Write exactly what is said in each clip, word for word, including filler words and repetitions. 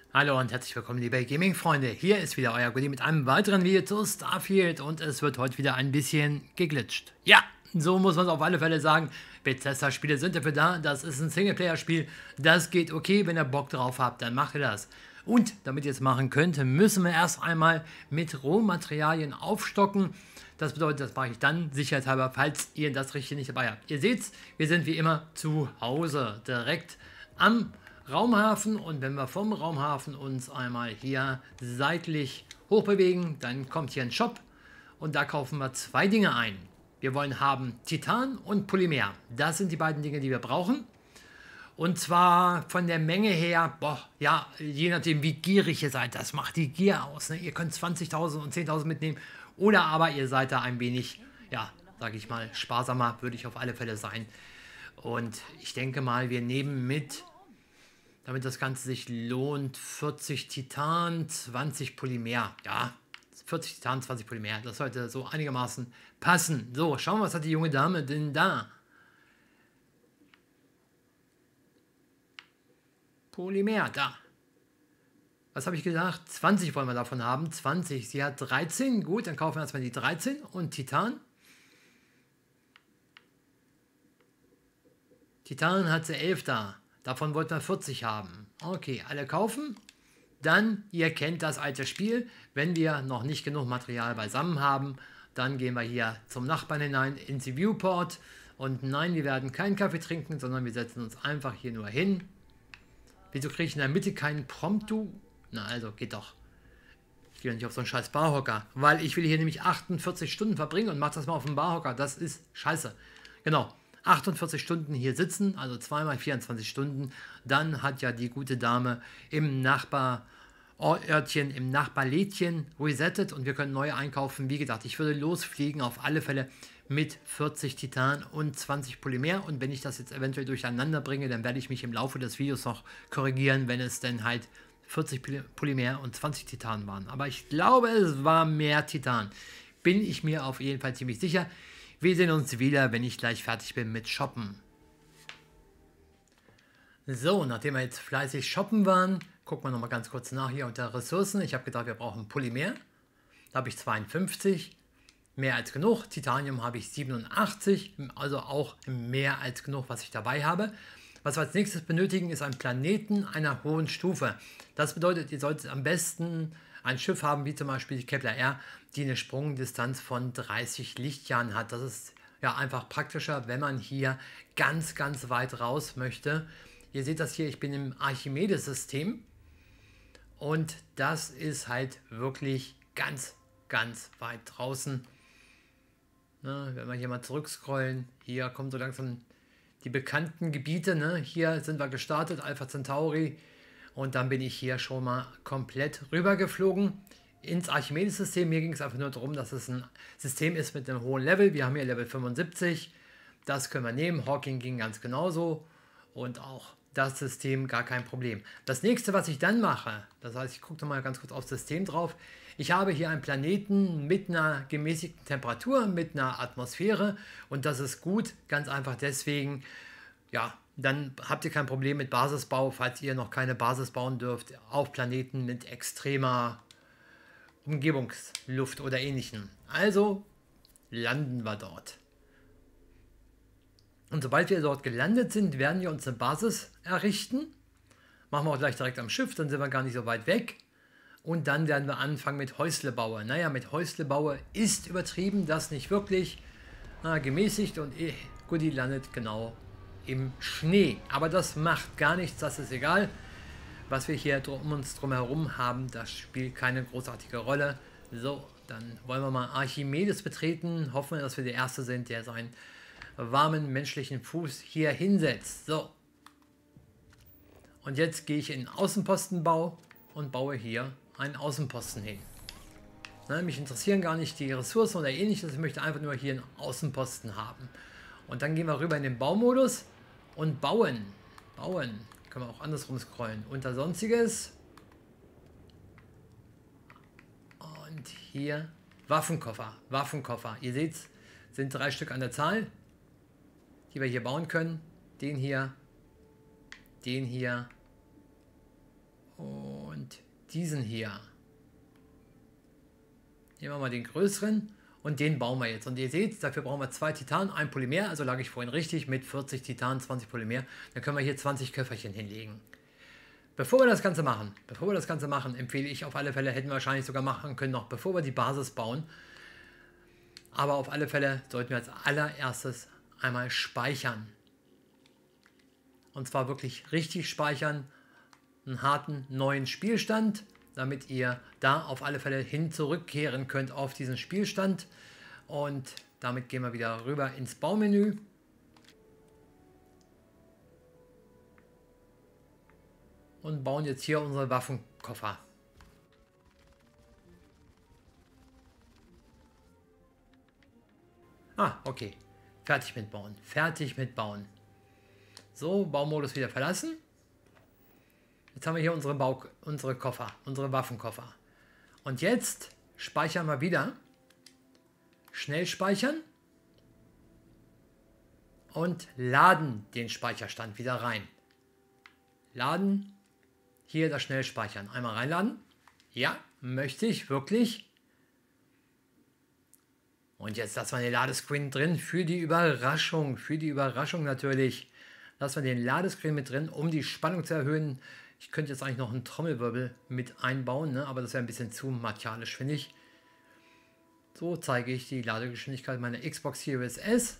Hallo und herzlich willkommen, liebe Gaming-Freunde. Hier ist wieder euer Goodie mit einem weiteren Video zu Starfield und es wird heute wieder ein bisschen geglitscht. Ja, so muss man es auf alle Fälle sagen. Bethesda-Spiele sind dafür da. Das ist ein Singleplayer-Spiel. Das geht okay, wenn ihr Bock drauf habt, dann macht ihr das. Und damit ihr es machen könnt, müssen wir erst einmal mit Rohmaterialien aufstocken. Das bedeutet, das mache ich dann sicherheitshalber, falls ihr das richtig nicht dabei habt. Ihr seht, wir sind wie immer zu Hause, direkt am Raumhafen, und wenn wir vom Raumhafen uns einmal hier seitlich hochbewegen, dann kommt hier ein Shop und da kaufen wir zwei Dinge ein. Wir wollen haben Titan und Polymer. Das sind die beiden Dinge, die wir brauchen. Und zwar von der Menge her, boah, ja, je nachdem wie gierig ihr seid, das macht die Gier aus. Ne? Ihr könnt zwanzigtausend und zehntausend mitnehmen oder aber ihr seid da ein wenig, ja, sage ich mal, sparsamer, würde ich auf alle Fälle sein. Und ich denke mal, wir nehmen mit, damit das Ganze sich lohnt, vierzig Titan, zwanzig Polymer. Ja, vierzig Titan, zwanzig Polymer. Das sollte so einigermaßen passen. So, schauen wir, was hat die junge Dame denn da? Polymer, da. Was habe ich gesagt? zwanzig wollen wir davon haben. zwanzig. Sie hat dreizehn. Gut, dann kaufen wir erstmal die dreizehn. Und Titan. Titan hat sie elf da. Davon wollten wir vierzig haben. Okay, alle kaufen. Dann, ihr kennt das alte Spiel. Wenn wir noch nicht genug Material beisammen haben, dann gehen wir hier zum Nachbarn hinein ins Viewport. Und nein, wir werden keinen Kaffee trinken, sondern wir setzen uns einfach hier nur hin. Wieso kriege ich in der Mitte keinen Prompt, du? Na also, geht doch. Ich gehe nicht auf so einen scheiß Barhocker, weil ich will hier nämlich achtundvierzig Stunden verbringen und mache das mal auf dem Barhocker. Das ist scheiße. Genau. achtundvierzig Stunden hier sitzen, also zweimal vierundzwanzig Stunden, dann hat ja die gute Dame im Nachbarörtchen, im Nachbarlädchen resettet und wir können neue einkaufen. Wie gesagt, ich würde losfliegen auf alle Fälle mit vierzig Titan und zwanzig Polymer, und wenn ich das jetzt eventuell durcheinander bringe, dann werde ich mich im Laufe des Videos noch korrigieren, wenn es denn halt vierzig Polymer und zwanzig Titan waren. Aber ich glaube, es war mehr Titan. Bin ich mir auf jeden Fall ziemlich sicher. Wir sehen uns wieder, wenn ich gleich fertig bin mit Shoppen. So, nachdem wir jetzt fleißig shoppen waren, gucken wir nochmal ganz kurz nach hier unter Ressourcen. Ich habe gedacht, wir brauchen Polymer. Da habe ich zweiundfünfzig, mehr als genug. Titanium habe ich siebenundachtzig, also auch mehr als genug, was ich dabei habe. Was wir als nächstes benötigen, ist ein Planeten einer hohen Stufe. Das bedeutet, ihr solltet am besten ein Schiff haben, wie zum Beispiel die Kepler R, die eine Sprungdistanz von dreißig Lichtjahren hat. Das ist ja einfach praktischer, wenn man hier ganz, ganz weit raus möchte. Ihr seht das hier, ich bin im Archimedes-System und das ist halt wirklich ganz, ganz weit draußen. Ne, wenn wir hier mal zurückscrollen, hier kommen so langsam die bekannten Gebiete. Ne? Hier sind wir gestartet, Alpha Centauri. Und dann bin ich hier schon mal komplett rüber geflogen ins Archimedes-System. Mir ging es einfach nur darum, dass es ein System ist mit einem hohen Level. Wir haben hier Level fünfundsiebzig. Das können wir nehmen. Hawking ging ganz genauso. Und auch das System gar kein Problem. Das nächste, was ich dann mache, das heißt, ich gucke mal ganz kurz aufs System drauf. Ich habe hier einen Planeten mit einer gemäßigten Temperatur, mit einer Atmosphäre. Und das ist gut, ganz einfach deswegen, ja, dann habt ihr kein Problem mit Basisbau, falls ihr noch keine Basis bauen dürft, auf Planeten mit extremer Umgebungsluft oder ähnlichem. Also landen wir dort. Und sobald wir dort gelandet sind, werden wir uns eine Basis errichten. Machen wir auch gleich direkt am Schiff, dann sind wir gar nicht so weit weg. Und dann werden wir anfangen mit Häuslebaue. Naja, mit Häuslebaue ist übertrieben, das nicht wirklich. Na, gemäßigt, und eh, Goodie landet genau im Schnee. Aber das macht gar nichts, das ist egal. Was wir hier um uns drum herum haben, das spielt keine großartige Rolle. So, dann wollen wir mal Archimedes betreten. Hoffen wir, dass wir der Erste sind, der seinen warmen menschlichen Fuß hier hinsetzt. So. Und jetzt gehe ich in Außenpostenbau und baue hier einen Außenposten hin. Ne, mich interessieren gar nicht die Ressourcen oder ähnliches. Ich möchte einfach nur hier einen Außenposten haben. Und dann gehen wir rüber in den Baumodus und bauen. Bauen. Können wir auch andersrum scrollen. Unter Sonstiges. Und hier Waffenkoffer. Waffenkoffer. Ihr seht, sind drei Stück an der Zahl, die wir hier bauen können. Den hier. Den hier. Und diesen hier. Nehmen wir mal den größeren und den bauen wir jetzt. Und ihr seht, dafür brauchen wir zwei Titan, ein Polymer. Also lag ich vorhin richtig mit vierzig Titan, zwanzig Polymer. Dann können wir hier zwanzig Köfferchen hinlegen. Bevor wir das Ganze machen, bevor wir das Ganze machen, empfehle ich auf alle Fälle, hätten wir wahrscheinlich sogar machen können, noch bevor wir die Basis bauen. Aber auf alle Fälle sollten wir als allererstes einmal speichern. Und zwar wirklich richtig speichern, einen harten neuen Spielstand, damit ihr da auf alle Fälle hin zurückkehren könnt auf diesen Spielstand. Und damit gehen wir wieder rüber ins Baumenü. Und bauen jetzt hier unsere Waffenkoffer. Ah, okay. Fertig mit Bauen. Fertig mit Bauen. So, Baumodus wieder verlassen. Jetzt haben wir hier unsere, Bau unsere Koffer, unsere Waffenkoffer. Und jetzt speichern wir wieder. Schnell speichern. Und laden den Speicherstand wieder rein. Laden. Hier das schnell speichern. Einmal reinladen. Ja, möchte ich wirklich. Und jetzt lassen wir den Ladescreen drin für die Überraschung. Für die Überraschung natürlich. Lassen wir den Ladescreen mit drin, um die Spannung zu erhöhen. Ich könnte jetzt eigentlich noch einen Trommelwirbel mit einbauen, ne? Aber das wäre ein bisschen zu martialisch, finde ich. So zeige ich die Ladegeschwindigkeit meiner Xbox Series S.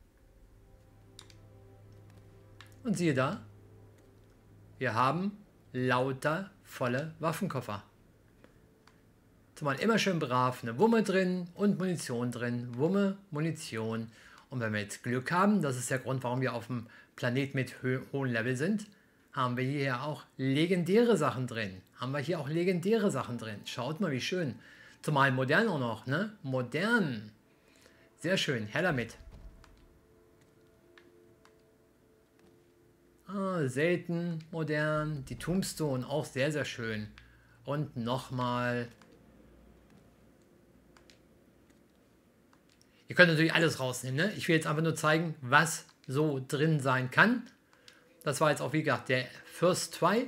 Und siehe da, wir haben lauter volle Waffenkoffer. Zumal immer schön brav eine Wumme drin und Munition drin. Wumme, Munition. Und wenn wir jetzt Glück haben, das ist der Grund, warum wir auf dem Planet mit ho hohem Level sind, haben wir hier auch legendäre Sachen drin. Haben wir hier auch legendäre Sachen drin. Schaut mal, wie schön. Zumal modern auch noch, ne? Modern. Sehr schön. Her damit. Ah, selten, modern. Die Tombstone auch sehr, sehr schön. Und nochmal. Ihr könnt natürlich alles rausnehmen, ne? Ich will jetzt einfach nur zeigen, was so drin sein kann. Das war jetzt auch, wie gesagt, der First Try.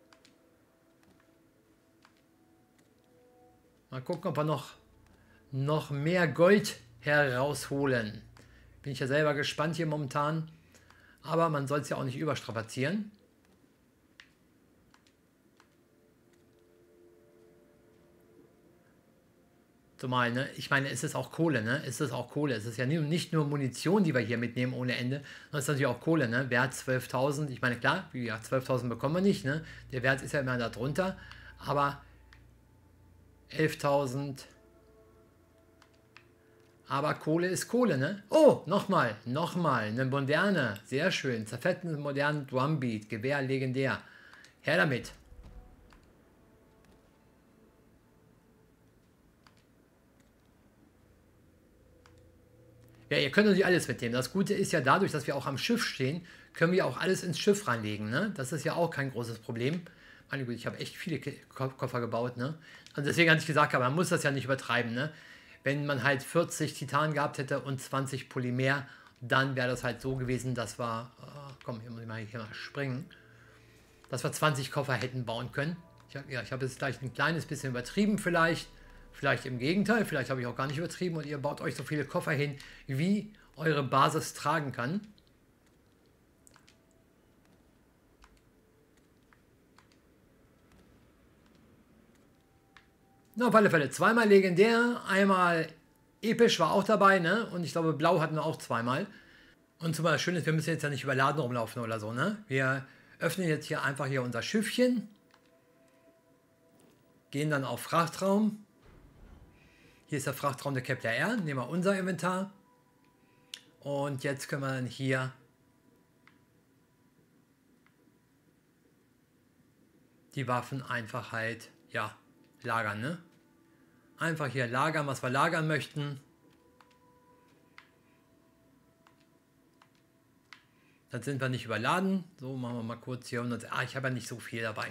Mal gucken, ob wir noch, noch mehr Gold herausholen. Bin ich ja selber gespannt hier momentan. Aber man soll es ja auch nicht überstrapazieren. Zumal, ne? Ich meine, es ist auch Kohle, ne? Es ist auch Kohle. Es ist ja nicht nur Munition, die wir hier mitnehmen ohne Ende, sondern es ist natürlich auch Kohle, ne? Wert zwölftausend. Ich meine, klar, wie gesagt, zwölftausend bekommen wir nicht, ne? Der Wert ist ja immer da drunter. Aber elftausend. Aber Kohle ist Kohle, ne? Oh, nochmal, nochmal, eine moderne, sehr schön, zerfettende moderne Drumbeat, Gewehr legendär. Her damit. Ja, ihr könnt natürlich alles mitnehmen. Das Gute ist ja, dadurch, dass wir auch am Schiff stehen, können wir auch alles ins Schiff reinlegen, ne? Das ist ja auch kein großes Problem. Meine Güte, ich habe echt viele Koffer gebaut, ne? Also deswegen hatte ich gesagt, aber man muss das ja nicht übertreiben, ne? Wenn man halt vierzig Titan gehabt hätte und zwanzig Polymer, dann wäre das halt so gewesen, dass wir, oh, komm, hier muss ich mal, hier mal springen, dass wir zwanzig Koffer hätten bauen können. Ich, ja, ich habe jetzt gleich ein kleines bisschen übertrieben vielleicht, vielleicht im Gegenteil, vielleicht habe ich auch gar nicht übertrieben und ihr baut euch so viele Koffer hin, wie eure Basis tragen kann. Na, auf alle Fälle zweimal legendär, einmal episch war auch dabei, ne? Und ich glaube, blau hatten wir auch zweimal. Und zum Beispiel schön ist, wir müssen jetzt ja nicht überladen rumlaufen oder so, ne? Wir öffnen jetzt hier einfach hier unser Schiffchen, gehen dann auf Frachtraum. Hier ist der Frachtraum der Kepler R, nehmen wir unser Inventar. Und jetzt können wir dann hier die Waffen einfach halt, ja, lagern, ne? Einfach hier lagern, was wir lagern möchten. Dann sind wir nicht überladen. So, machen wir mal kurz hier. Und ah, ich habe ja nicht so viel dabei.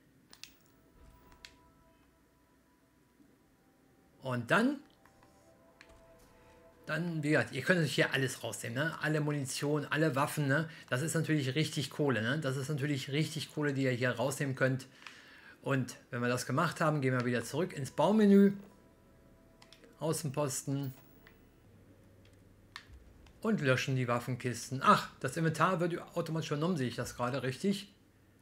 Und dann, dann, wie gesagt, ihr könnt euch hier alles rausnehmen, ne? Alle Munition, alle Waffen, ne? Das ist natürlich richtig Kohle, ne? Das ist natürlich richtig Kohle, die ihr hier rausnehmen könnt. Und wenn wir das gemacht haben, gehen wir wieder zurück ins Baumenü, Außenposten und löschen die Waffenkisten. Ach, das Inventar wird automatisch übernommen, sehe ich das gerade richtig?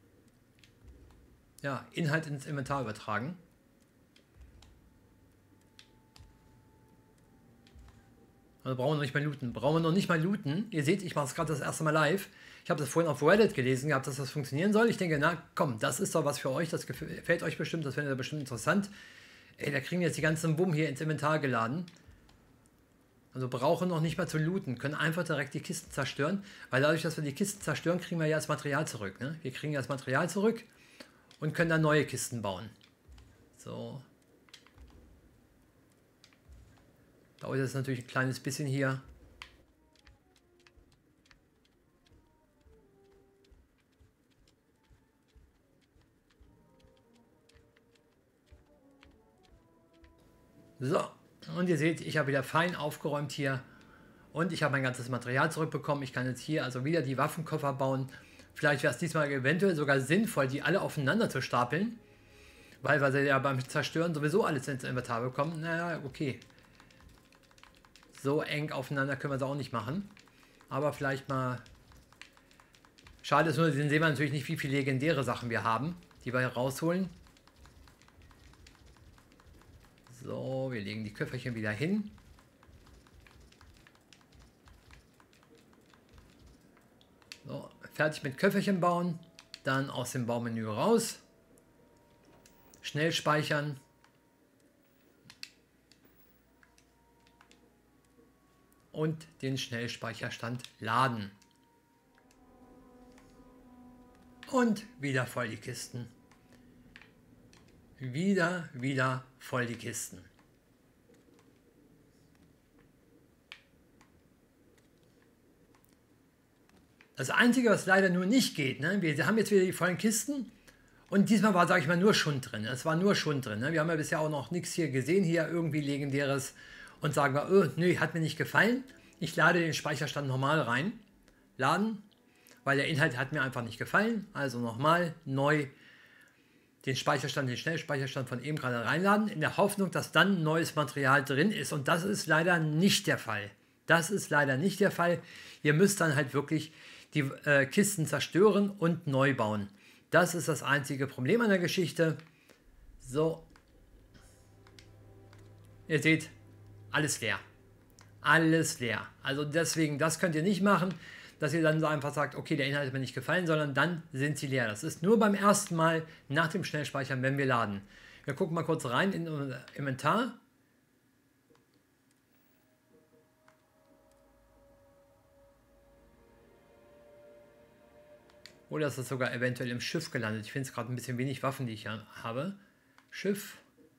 Ja, Inhalt ins Inventar übertragen. Also brauchen wir noch nicht mal looten. Brauchen wir noch nicht mal looten. Ihr seht, ich mache es gerade das erste Mal live. Ich habe das vorhin auf Reddit gelesen gehabt, dass das funktionieren soll. Ich denke, na komm, das ist doch was für euch. Das gefällt euch bestimmt. Das findet ihr bestimmt interessant. Ey, da kriegen wir jetzt die ganzen Bumm hier ins Inventar geladen. Also brauchen noch nicht mal zu looten. Können einfach direkt die Kisten zerstören. Weil dadurch, dass wir die Kisten zerstören, kriegen wir ja das Material zurück. Ne? Wir kriegen ja das Material zurück und können dann neue Kisten bauen. So. Dauert jetzt natürlich ein kleines bisschen hier. So, und ihr seht, ich habe wieder fein aufgeräumt hier und ich habe mein ganzes Material zurückbekommen. Ich kann jetzt hier also wieder die Waffenkoffer bauen. Vielleicht wäre es diesmal eventuell sogar sinnvoll, die alle aufeinander zu stapeln, weil wir sie ja beim Zerstören sowieso alles ins Inventar bekommen. Naja, okay. So eng aufeinander können wir es auch nicht machen. Aber vielleicht mal... Schade ist nur, dann sehen wir natürlich nicht, wie viele legendäre Sachen wir haben, die wir hier rausholen. So, wir legen die Köfferchen wieder hin. So, fertig mit Köfferchen bauen. Dann aus dem Baumenü raus. Schnell speichern. Und den Schnellspeicherstand laden. Und wieder voll die Kisten. Wieder, wieder voll die Kisten. Das Einzige, was leider nur nicht geht, ne? Wir haben jetzt wieder die vollen Kisten und diesmal war, sage ich mal, nur Schund drin. Es war nur Schund drin. Ne? Wir haben ja bisher auch noch nichts hier gesehen, hier irgendwie legendäres. Und sagen wir, oh, nö, hat mir nicht gefallen. Ich lade den Speicherstand nochmal rein. Laden, weil der Inhalt hat mir einfach nicht gefallen. Also nochmal neu den Speicherstand, den Schnellspeicherstand von eben gerade reinladen, in der Hoffnung, dass dann neues Material drin ist. Und das ist leider nicht der Fall. Das ist leider nicht der Fall. Ihr müsst dann halt wirklich die äh, Kisten zerstören und neu bauen. Das ist das einzige Problem an der Geschichte. So. Ihr seht, alles leer. Alles leer. Also deswegen, das könnt ihr nicht machen, dass ihr dann so einfach sagt, okay, der Inhalt hat mir nicht gefallen, sondern dann sind sie leer. Das ist nur beim ersten Mal nach dem Schnellspeichern, wenn wir laden. Wir gucken mal kurz rein in unser Inventar. Oder ist das sogar eventuell im Schiff gelandet? Ich finde es gerade ein bisschen wenig Waffen, die ich hier habe. Schiff.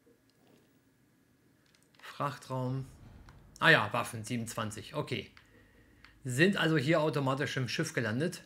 Frachtraum. Ah ja, Waffen, siebenundzwanzig. Okay. Sind also hier automatisch im Schiff gelandet.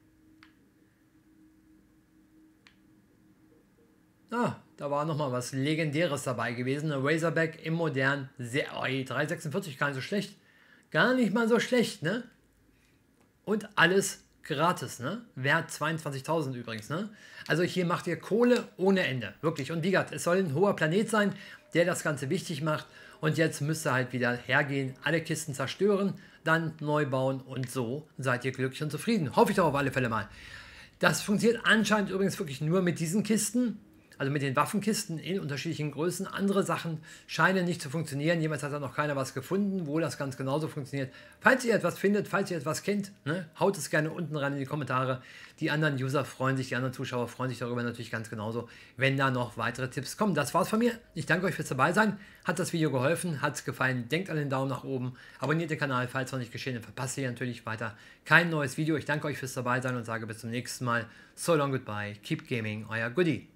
Ah, da war nochmal was Legendäres dabei gewesen. Eine Razorback im Modern. Sehr, oh, drei sechsundvierzig, gar nicht so schlecht. Gar nicht mal so schlecht, ne? Und alles gratis, ne? Wert zweiundzwanzigtausend übrigens, ne? Also hier macht ihr Kohle ohne Ende. Wirklich. Und wie gesagt, es soll ein hoher Planet sein, der das Ganze wichtig macht. Und jetzt müsst ihr halt wieder hergehen, alle Kisten zerstören, dann neu bauen und so seid ihr glücklich und zufrieden. Hoffe ich doch auf alle Fälle mal. Das funktioniert anscheinend übrigens wirklich nur mit diesen Kisten. Also mit den Waffenkisten in unterschiedlichen Größen. Andere Sachen scheinen nicht zu funktionieren. Jemals hat da noch keiner was gefunden, wo das ganz genauso funktioniert. Falls ihr etwas findet, falls ihr etwas kennt, ne, haut es gerne unten rein in die Kommentare. Die anderen User freuen sich, die anderen Zuschauer freuen sich darüber natürlich ganz genauso, wenn da noch weitere Tipps kommen. Das war's von mir. Ich danke euch fürs dabei sein. Hat das Video geholfen? Hat es gefallen? Denkt an den Daumen nach oben. Abonniert den Kanal, falls noch nicht geschehen, dann verpasst ihr natürlich weiter kein neues Video. Ich danke euch fürs dabei sein und sage bis zum nächsten Mal. So long, goodbye. Keep gaming. Euer Goodie.